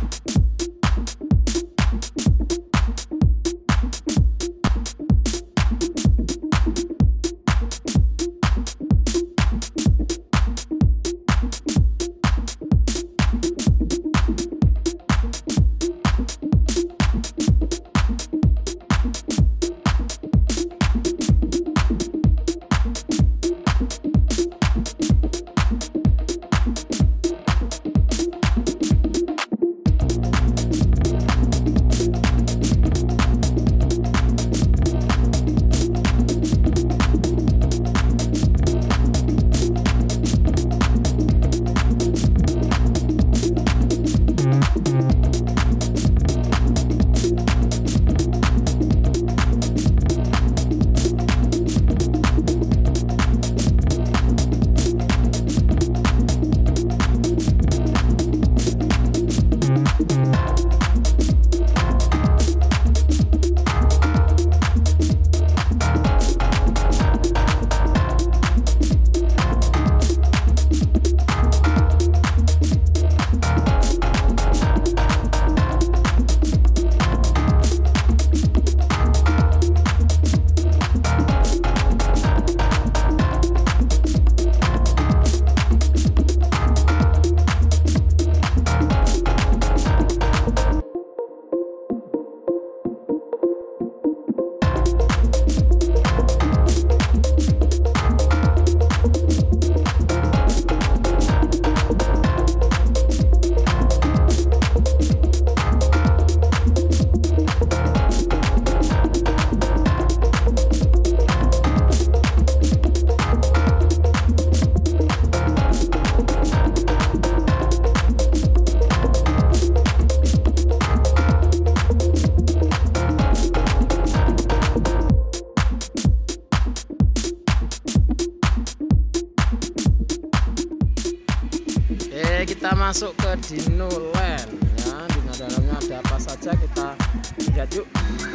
Kita masuk ke Dino Land ya. Di dalamnya ada apa saja kita lihat yuk.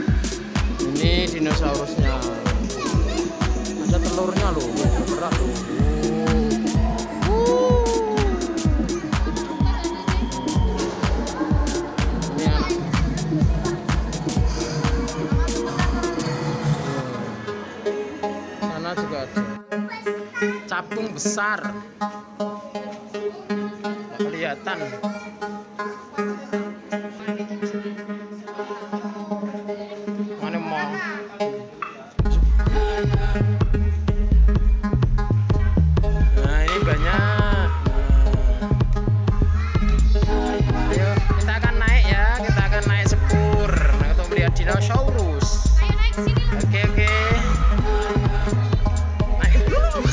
Ini dinosaurusnya, ada telurnya loh, berat loh. Ini anak. Sana juga ada capung besar, kelihatan. Mana mau? Nah ini banyak. Ayo kita akan naik ya, kita akan naik sepur untuk melihat dinosaurus. Ayo naik sini. Oke. Naik dulu.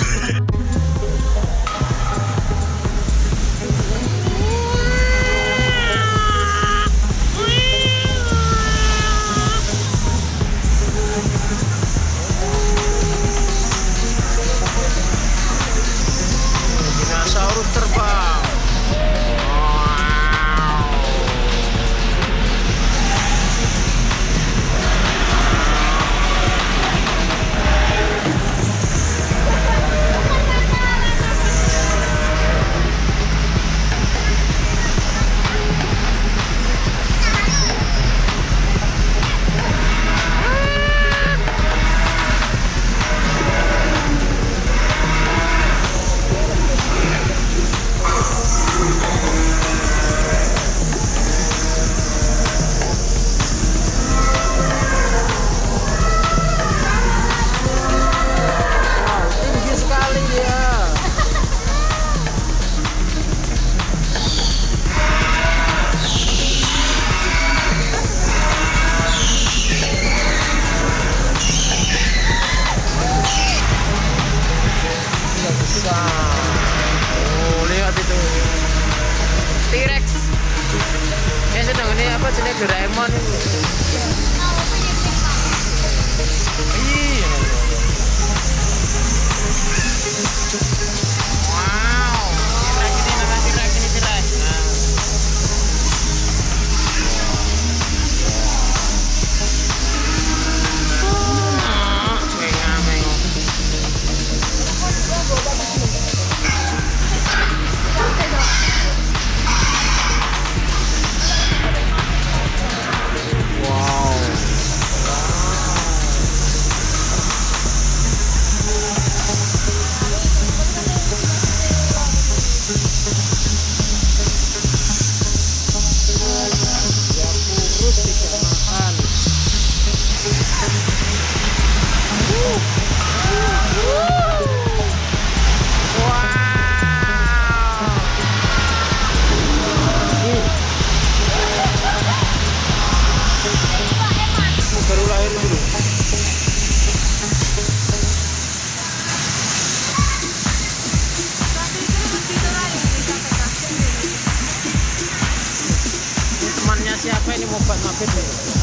Dinosaurus terbang. Oh, lihat itu T-Rex. Ini sedang ini apa jenis Doraemon ini. Iya. Wow, T-Rex ini namanya T-Rex ini T-Rex. ini mau buat mabit nih.